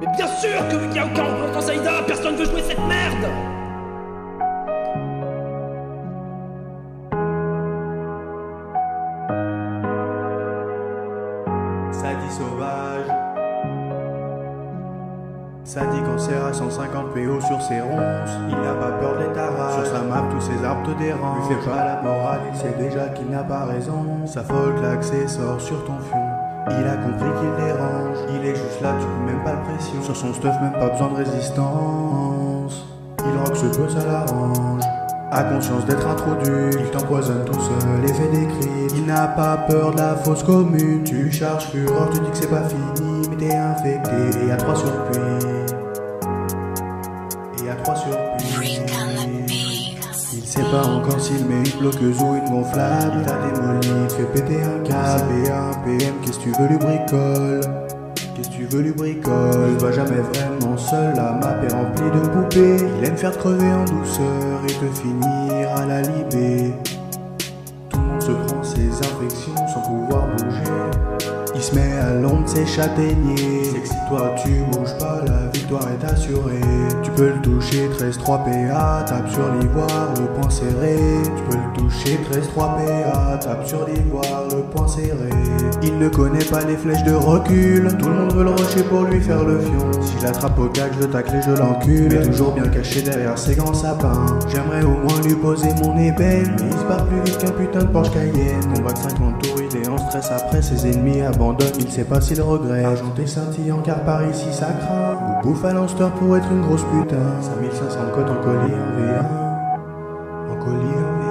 Mais bien sûr que vu qu'il n'y a aucun remplaçant Saïda, personne veut jouer cette merde. Ça dit sauvage, ça dit cancer à 150 PO sur ses ronces. Il n'a pas peur de l'étarage, sur sa map tous ses arbres te dérangent. Lui fais pas la morale, il sait déjà qu'il n'a pas raison. Sa folle l'accessoire sur ton fion. Il a compris qu'il dérange, il est juste là, tu peux même pas le pression. Sur son stuff, même pas besoin de résistance. Il rock ce peu, ça l'arrange. A conscience d'être introduit, il t'empoisonne tout seul et fait des cris. Il n'a pas peur de la fausse commune. Tu charges fureur, tu dis que c'est pas fini, mais t'es infecté et à 3 surpuits. Et à 3 surpuits. Il sait pas encore s'il met une bloqueuse ou une gonflable. Il t'a démoli, fait péter un câble. Et un PM, qu'est-ce que tu veux lui bricole? Qu'est-ce que tu veux lui bricole? Il va jamais vraiment seul, la map est remplie de poupées. Il aime faire crever en douceur et te finir à la libé. Tout le monde se prend ses infections sans pouvoir bouger. Il se met à l'ombre de ses châtaigniers. C'est que si toi tu bouges pas, la victoire est assurée. Tu peux le toucher, 13-3 PA, tape sur l'ivoire, le poing serré. Tu peux le toucher, 13-3 PA, tape sur l'ivoire, le poing serré. Il ne connaît pas les flèches de recul, tout le monde veut le rusher pour lui faire le fion. Si je l'attrape au gag, je le tacle et je l'encule, mais toujours bien caché derrière ses grands sapins. J'aimerais au moins lui poser mon ébène, mais il se barre plus vite qu'un putain de Porsche Cayenne. Combat de 50 tours, il est en stress après ses ennemis abandonnent. Il sait pas s'il regrette. Argenté scintillant car par ici ça craint. Bouffe à l'anster pour être une grosse putain. 5500 cotes en colis en V1. En colis en V1.